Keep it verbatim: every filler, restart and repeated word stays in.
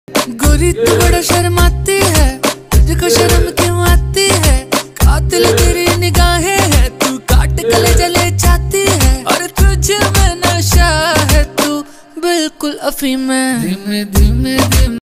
गोरी तू बड़ा शर्माती है, तुझको शर्म क्यों आती है? कातिल तेरी निगाहें है, तू काट कलेजा ले जाती है। और तुझ में नशा है, तू बिल्कुल अफीम है। धीमे धीमे धीमे